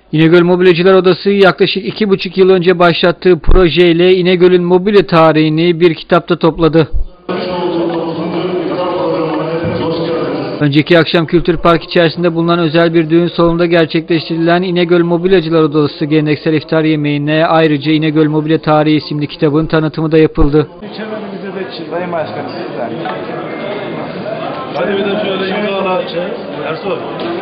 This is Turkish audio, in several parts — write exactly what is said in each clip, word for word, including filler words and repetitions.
İnegöl Mobilyacılar Odası yaklaşık iki buçuk yıl önce başlattığı projeyle İnegöl'ün mobilya tarihini bir kitapta topladı. Önceki akşam Kültür Park içerisinde bulunan özel bir düğün salonunda gerçekleştirilen İnegöl Mobilyacılar Odası geleneksel iftar yemeğine ayrıca İnegöl Mobilya Tarihi isimli kitabın tanıtımı da yapıldı. Sayın Başkanım sizden. Hadi bir de şöyle imzalar. Ersoy.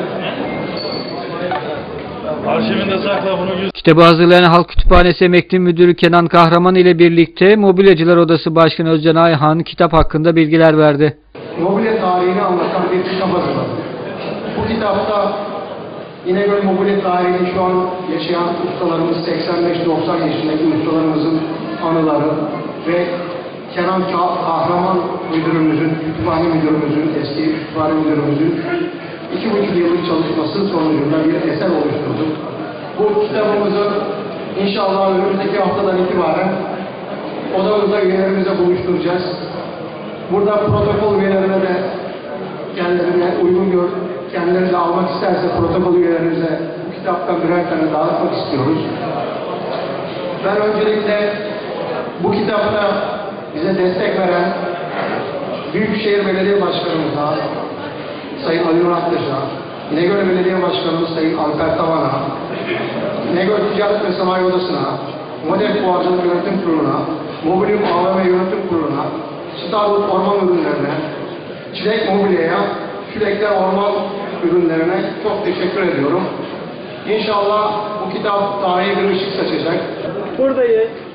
Arşivinde sakla bunu. Kitabı hazırlayan Halk Kütüphanesi Emekli Müdürü Kenan Kahraman ile birlikte Mobilyacılar Odası Başkanı Özcan Ayhan kitap hakkında bilgiler verdi. Mobilya tarihini anlatan bir kitap hazırladı. Bu kitapta İnegöl mobilya tarihini şu an yaşayan ustalarımız, seksen beş doksan yaşındaki ustalarımızın anıları ve Kenan Kahraman müdürümüzün, kütüphane müdürümüzün, eski kütüphane müdürümüzün iki buçuk yıllık çalışması sonucunda bir eser oluşturduk. Bu kitabımızı inşallah önümüzdeki haftadan itibaren odamızda üyelerimize buluşturacağız. Burada protokol üyelerine de kendilerine uygun gör, kendileri de almak isterse protokol üyelerimize bu kitaptan birer tane dağıtmak istiyoruz. Ben öncelikle bu kitapta bize destek veren Büyükşehir Belediye Başkanımıza, Sayın Ali Nur Aktaş'a, İnegöl Belediye Başkanımız Sayın Alper Tavan'a, İnegöl Ticaret ve Sanayi Odası'na, Model Fuarcılık Yönetim Kurulu'na, Mobilyum A V M Yönetim Kurulu'na, Starwood Orman Ürünlerine, Çilek Mobilya'ya, Çilekler Orman Ürünlerine çok teşekkür ediyorum. İnşallah bu kitap tarihe bir ışık saçacak. Buradayız.